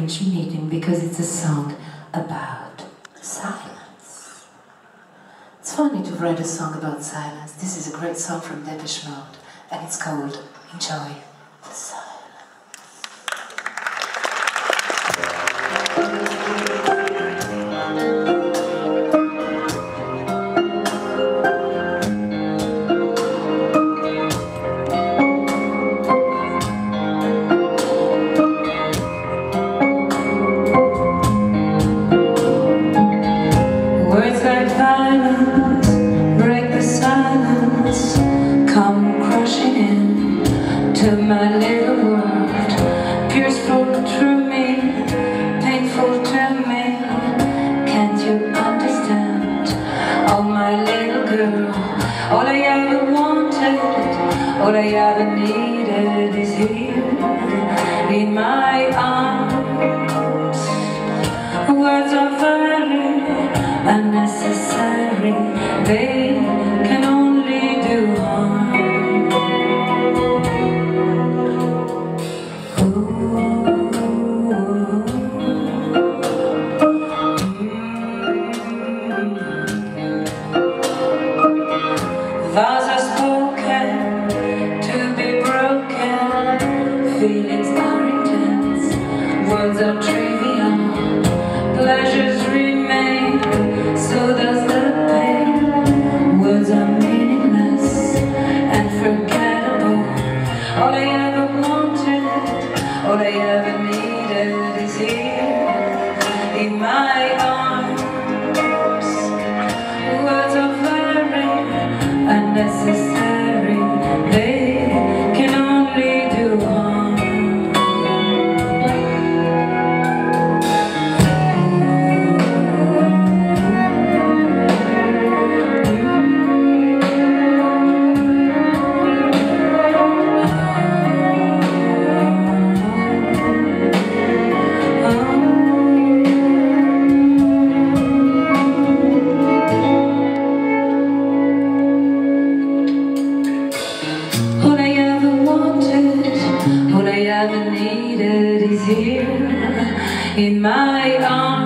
strange meeting because it's a song about silence. It's funny to write a song about silence. This is a great song from Depeche Mode, and it's called Enjoy the Silence. To my little world, pierceful to me, painful to me. Can't you understand? Oh, my little girl, all I ever wanted, all I ever needed is here in my arms. Words are very unnecessary, they can only do harm. Vows are spoken to be broken, feelings are intense, words are trivial, pleasures remain, so does the pain. Words are meaningless and forgettable. All I ever wanted, all I ever needed is here in my arms. Words are unnecessary, they can only do harm. All I ever needed is here in my arms.